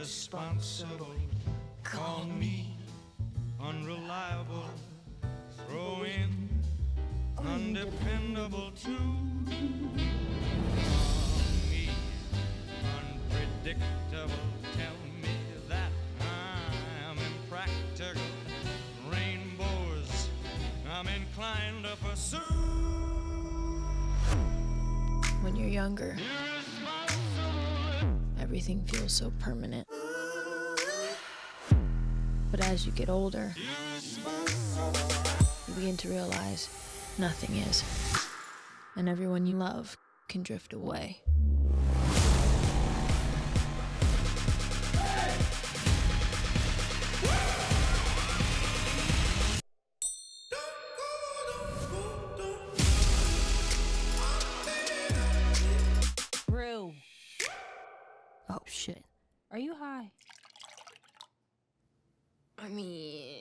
irresponsible. Call me unreliable. Throw in undependable too. Call me unpredictable. Tell me that I'm impractical. Rainbows I'm inclined to pursue. When you're younger, everything feels so permanent. But as you get older, you begin to realize nothing is. And everyone you love can drift away. Rue. Oh, shit. Are you high? I mean...